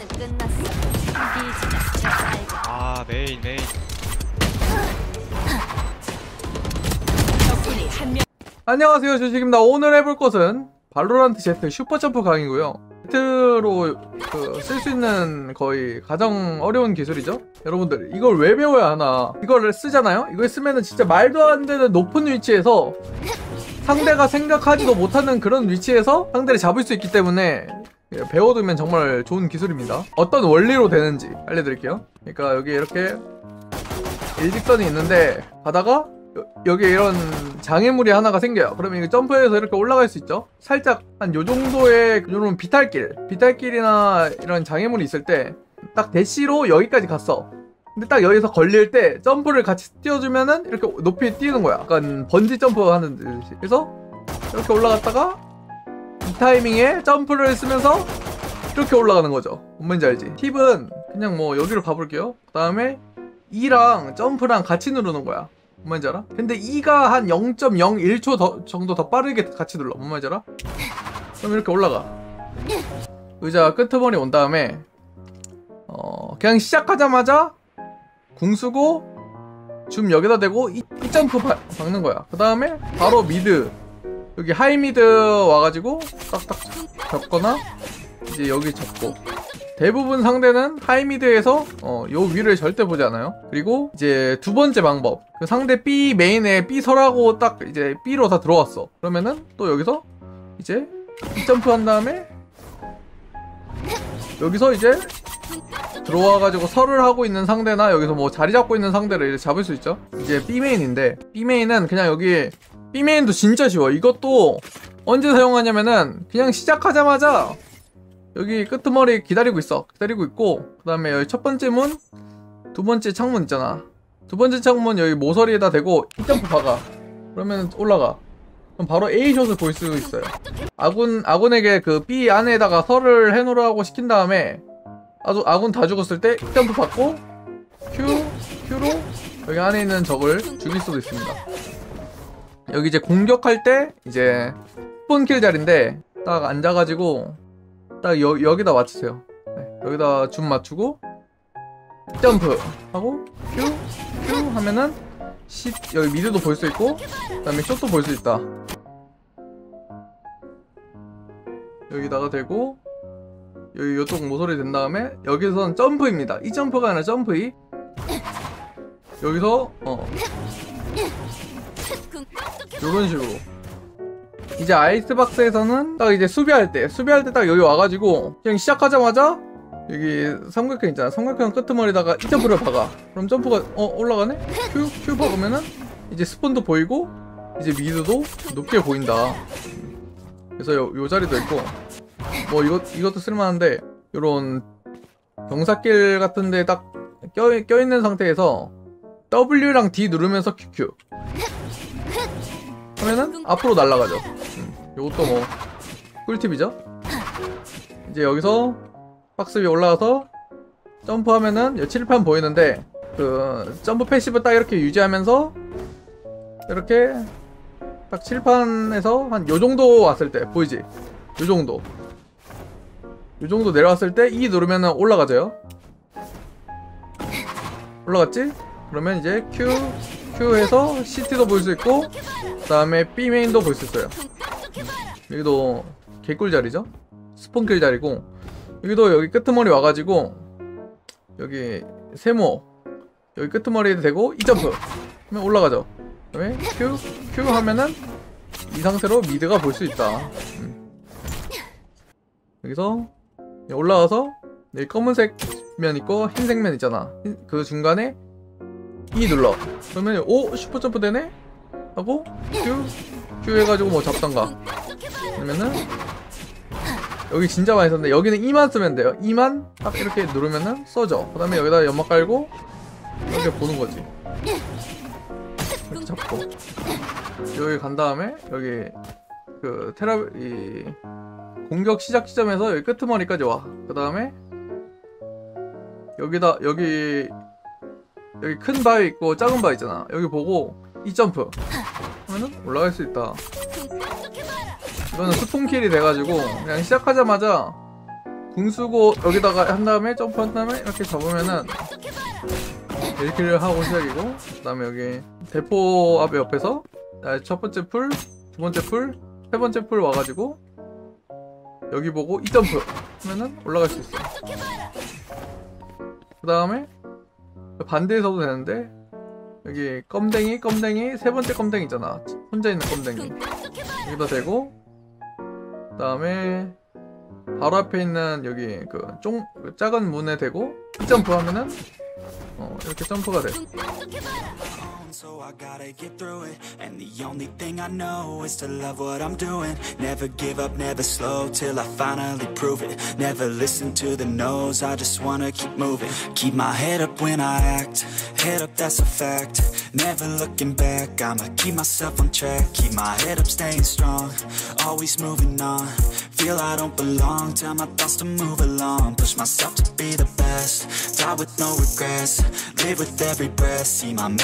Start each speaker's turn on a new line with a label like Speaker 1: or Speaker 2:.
Speaker 1: 이제는 끝났어. 비지가 제 알고.
Speaker 2: 아 메인.
Speaker 1: 적군이 한 명.
Speaker 3: 안녕하세요, 조식입니다. 오늘 해볼 것은 발로란트 Z 슈퍼점프 강이고요. Z로 쓸 수 있는 거의 가장 어려운 기술이죠. 여러분들 이걸 왜 배워야 하나. 이걸 쓰잖아요. 이걸 쓰면은 진짜 말도 안 되는 높은 위치에서 상대가 생각하지도 못하는 그런 위치에서 상대를 잡을 수 있기 때문에 배워두면 정말 좋은 기술입니다. 어떤 원리로 되는지 알려드릴게요. 그러니까 여기 이렇게 일직선이 있는데 가다가 여기에 이런 장애물이 하나가 생겨요. 그러면 이거 점프해서 이렇게 올라갈 수 있죠. 살짝 한 요정도의 요런 비탈길이나 이런 장애물이 있을 때 딱 대시로 여기까지 갔어. 근데 딱 여기서 걸릴 때 점프를 같이 띄워주면은 이렇게 높이 뛰는 거야. 약간 번지 점프 하는 듯이. 그래서 이렇게 올라갔다가 이 타이밍에 점프를 쓰면서 이렇게 올라가는 거죠. 뭔지 알지? 팁은 그냥 뭐 여기로 가볼게요. 그 다음에 E랑 점프랑 같이 누르는 거야. 뭔 말인지 알아? 근데 E가 한 0.01초 정도 더 빠르게 같이 눌러. 뭔 말인지 알아? 그럼 이렇게 올라가. 의자 끄트머리 온 다음에 그냥 시작하자마자 궁 쓰고 줌 여기다 대고 이 점프 박는 거야. 그 다음에 바로 미드, 여기 하이 미드 와가지고 딱딱 접거나 이제 여기 접고. 대부분 상대는 하이미드에서 요 위를 절대 보지 않아요. 그리고 이제 두 번째 방법, 그 상대 B 메인에 B 설하고 딱 이제 B로 다 들어왔어. 그러면은 또 여기서 이제 B 점프 한 다음에 여기서 이제 들어와가지고 설을 하고 있는 상대나 여기서 뭐 자리 잡고 있는 상대를 이제 잡을 수 있죠. 이제 B 메인인데 B 메인은 그냥 여기 B 메인도 진짜 쉬워. 이것도 언제 사용하냐면은 그냥 시작하자마자 여기 끄트머리 기다리고 있고, 그 다음에 여기 첫 번째 문, 두 번째 창문 있잖아. 두 번째 창문 여기 모서리에다 대고 이 점프 박아. 그러면 올라가. 그럼 바로 A샷을 볼 수 있어요. 아군에게 그 B 안에다가 설을 해놓으라고 시킨 다음에 아군 다 죽었을 때 이 점프 받고 Q로 여기 안에 있는 적을 죽일 수도 있습니다. 여기 이제 공격할 때 이제 스폰킬 자리인데 딱 앉아가지고 딱 여기다 맞추세요. 네, 여기다 줌 맞추고 점프 하고 Q 하면은 여기 미드도 볼 수 있고 그 다음에 숏도 볼 수 있다. 여기다가 대고 여기 요쪽 모서리 된 다음에 여기서는 점프입니다. 이 점프가 아니라 점프이. 여기서 요런 식으로 이제 아이스박스에서는 딱 이제 수비할 때 딱 여기 와가지고 그냥 시작하자마자 여기 삼각형 있잖아. 삼각형 끄트머리다가 이 점프를 박아. 그럼 점프가 올라가네? Q 박으면은 이제 스폰도 보이고 이제 미드도 높게 보인다. 그래서 요 자리도 있고 뭐 이것도 쓸만한데 요런 경사길 같은데 딱 껴있는 상태에서 W랑 D 누르면서 QQ 하면은 앞으로 날아가죠. 요것도 뭐 꿀팁이죠. 이제 여기서 박스 위에 올라가서 점프하면은 요 칠판 보이는데 그 점프 패시브 딱 이렇게 유지하면서 이렇게 딱 칠판에서 한 요정도 왔을 때 보이지? 요정도 내려왔을 때 E 누르면은 올라가져요. 올라갔지? 그러면 이제 Q 해서 CT도 볼 수 있고 그 다음에 B 메인도 볼 수 있어요. 여기도 개꿀 자리죠? 스폰킬 자리고 여기도 여기 끄트머리 와가지고 여기 세모 여기 끄트머리에 대고 이 점프 하면 올라가죠. 그 다음에 Q 하면은 이 상태로 미드가 볼 수 있다. 여기서 올라가서 여기 검은색 면 있고 흰색 면 있잖아. 그 중간에 E 눌러. 그러면 오 슈퍼점프 되네? 하고 Q 해가지고 뭐 잡던가. 그러면은 여기 진짜 많이 썼는데 여기는 E만 쓰면 돼요. E만 딱 이렇게 누르면은 써져. 그 다음에 여기다 연막 깔고 이렇게 보는 거지. 이렇게 잡고 여기 간 다음에 여기 그 이 공격 시작 지점에서 여기 끄트머리까지 와. 그 다음에 여기 큰 바위 있고 작은 바위 있잖아. 여기 보고 이 점프 하면은 올라갈 수 있다. 이거는 스폰킬이 돼가지고 그냥 시작하자마자 궁 쓰고 여기다가 한 다음에 점프한 다음에 이렇게 잡으면은 1킬을 하고 시작이고, 그 다음에 여기 대포 앞에 옆에서 첫 번째 풀, 두 번째 풀, 세 번째 풀 와가지고 여기 보고 2점프 하면은 올라갈 수 있어요. 그 다음에 반대에서도 되는데, 여기 껌댕이 세 번째 껌댕이 있잖아, 혼자 있는 껌댕이, 여기다 대고, 그 다음에 바로 앞에 있는 여기 그 작은 문에 대고 2점프 하면은 이렇게 점프가 돼.
Speaker 2: So I gotta get through it, and the only thing I know is to love what I'm doing. Never give up, never slow, till I finally prove it. Never listen to the no's, I just wanna keep moving. Keep my head up when I act, head up, that's a fact. Never looking back, I'ma keep myself on track. Keep my head up, staying strong, always moving on. Feel I don't belong, tell my thoughts to move along. Push myself to be the best, die with no regrets. Live with every breath, see my